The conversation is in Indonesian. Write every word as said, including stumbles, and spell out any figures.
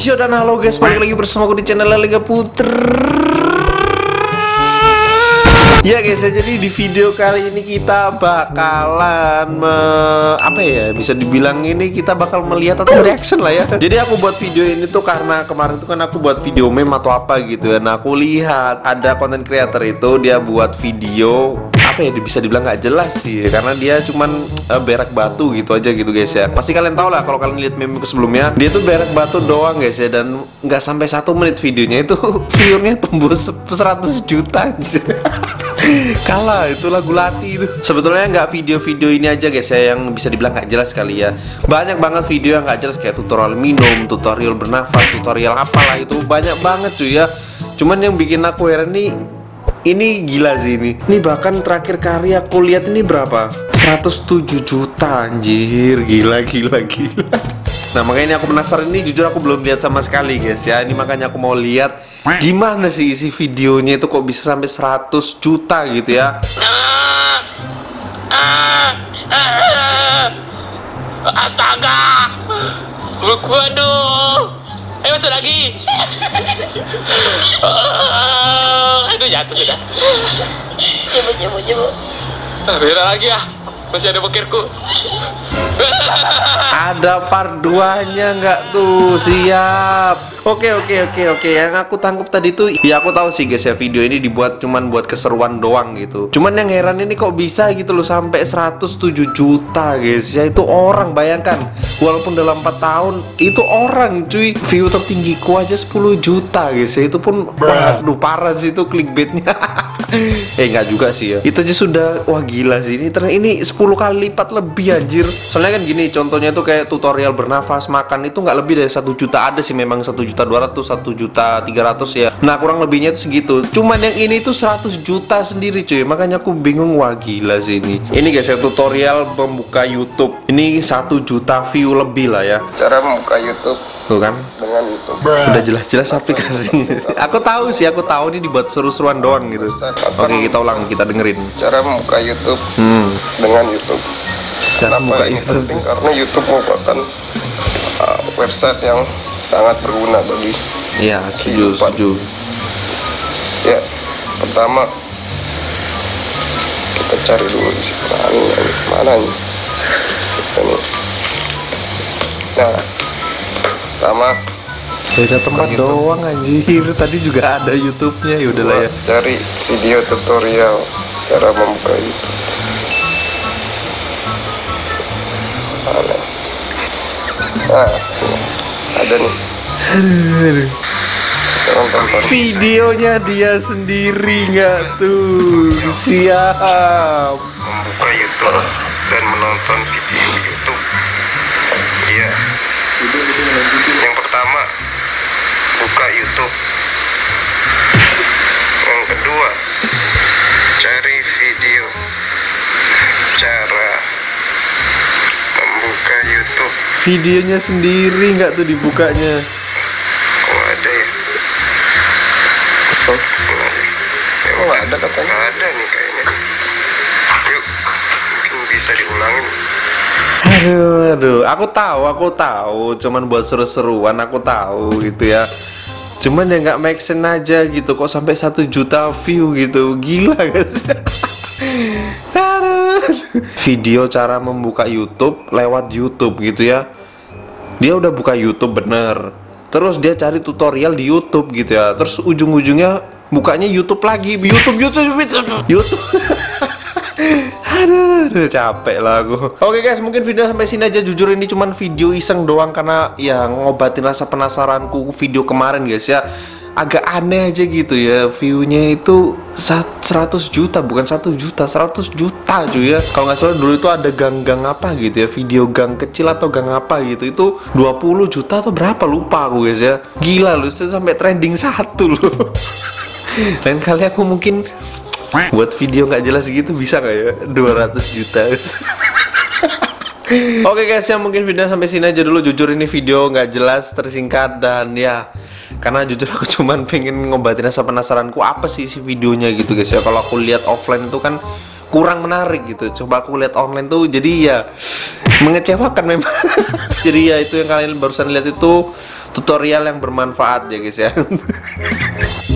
Yo dan halo guys, balik lagi bersama aku di channel Liga Puter. Ya guys, ya, jadi di video kali ini kita bakalan me, apa ya, bisa dibilang ini kita bakal melihat atau reaction lah ya. Jadi aku buat video ini tuh karena kemarin tuh kan aku buat video meme atau apa gitu ya. Nah aku lihat ada konten creator itu dia buat video apa ya, bisa dibilang nggak jelas sih karena dia cuman uh, berak batu gitu aja gitu guys ya. Pasti kalian tau lah kalau kalian lihat meme sebelumnya, dia tuh berak batu doang guys ya, dan nggak sampai satu menit videonya itu viewernya tembus seratus juta aja. Kalah itu lagu Lati itu. Sebetulnya nggak video-video ini aja guys ya yang bisa dibilang nggak jelas kali ya. Banyak banget video yang nggak jelas kayak tutorial minum, tutorial bernafas, tutorial apalah itu banyak banget cuy ya. Cuman yang bikin aku heran nih, ini gila sih ini. Ini bahkan terakhir karya aku lihat ini berapa? seratus tujuh juta anjir, gila gila gila. Nah makanya ini aku penasaran, ini jujur aku belum lihat sama sekali guys ya. Ini makanya aku mau lihat gimana sih isi videonya itu kok bisa sampai seratus juta gitu ya. Astaga, waduh, ayo masuk lagi. Aduh jatuh sudah. Coba coba coba. Beda lagi ya, masih ada bokirku. Ada part duanya nggak tuh? Siap. Oke oke oke oke. Yang aku tangkap tadi tuh, ya aku tahu sih guys ya, video ini dibuat cuman buat keseruan doang gitu. Cuman yang heran ini kok bisa gitu loh sampai seratus tujuh juta guys ya. Itu orang, bayangkan, walaupun dalam empat tahun itu orang cuy. View tertinggiku aja sepuluh juta guys ya. Itu pun waduh parah sih itu clickbaitnya. Eh nggak juga sih ya. Itu aja sudah wah gila sih ini. Ternyata ini sepuluh kali lipat lebih anjir. Soalnya kan gini, contohnya tuh kayak tutorial bernafas, makan itu nggak lebih dari satu juta. Ada sih memang satu juta dua ratus, satu juta tiga ratus ya. Nah kurang lebihnya tuh segitu. Cuman yang ini tuh seratus juta sendiri cuy. Makanya aku bingung, wah gila sih ini. Ini guys ya, tutorial membuka YouTube. Ini satu juta view lebih lah ya. Cara membuka YouTube Tuh kan, dengan YouTube. udah jelas-jelas aplikasi. Aku tahu sih, aku tahu ini dibuat seru-seruan doang gitu. Oke kita ulang, kita dengerin. Cara membuka YouTube Hmm. dengan YouTube. Cara Kenapa membuka ini YouTube. penting? Karena YouTube merupakan uh, website yang sangat berguna bagi Iya, setuju, kehidupan. setuju. Ya, pertama kita cari dulu di sini mana, mana nih? Ini. Nah, pertama Beda tempat YouTube. doang anjir. Tadi juga ada YouTube-nya, ya udahlah ya. cari video tutorial cara membuka YouTube. Mana? Nah, ada nih. Aduh. Sekarang tonton. Videonya dia sendiri nggak tuh? Siap. Membuka YouTube dan menonton video YouTube. Iya. Yang pertama, buka YouTube. Yang kedua, cari video cara membuka YouTube. Videonya sendiri nggak tuh dibukanya? Oh ada ya? Oh, oh ada katanya. Ada nih kayaknya. Yuk, mungkin bisa diulangin. Aduh, aduh, aku tahu, aku tahu, cuman buat seru-seruan, aku tahu gitu ya. Cuman ya nggak make sense aja gitu, kok sampai satu juta view gitu, gila guys. Aduh. Video cara membuka YouTube lewat YouTube gitu ya. Dia udah buka YouTube bener, terus dia cari tutorial di YouTube gitu ya, terus ujung-ujungnya bukanya YouTube lagi, YouTube, YouTube, YouTube, YouTube. Aduh, aduh, capek lah aku. Oke guys, mungkin video sampai sini aja. Jujur ini cuman video iseng doang karena ya ngobatin rasa penasaranku video kemarin guys ya. Agak aneh aja gitu ya, viewnya itu seratus juta, bukan satu juta, seratus juta cuy ya. Kalau nggak salah dulu itu ada gang-gang apa gitu ya, video gang kecil atau gang apa gitu, itu dua puluh juta atau berapa lupa aku guys ya. Gila loh, itu sampai trending satu loh. Lain kali aku mungkin buat video nggak jelas gitu, bisa nggak ya dua ratus juta. Oke guys ya, mungkin video sampai sini aja dulu. Jujur ini video nggak jelas, tersingkat, dan ya karena jujur aku cuman pengen ngobatin rasa penasaranku apa sih isi videonya gitu guys ya. Kalau aku lihat offline itu kan kurang menarik gitu, coba aku lihat online tuh jadi ya mengecewakan memang. Jadi ya itu yang kalian barusan lihat itu tutorial yang bermanfaat ya guys ya.